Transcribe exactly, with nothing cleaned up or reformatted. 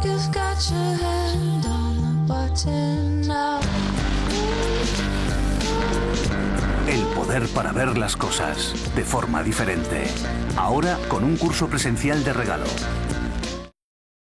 You've got your hand on the button now. El poder para ver las cosas de forma diferente. Ahora con un curso presencial de regalo.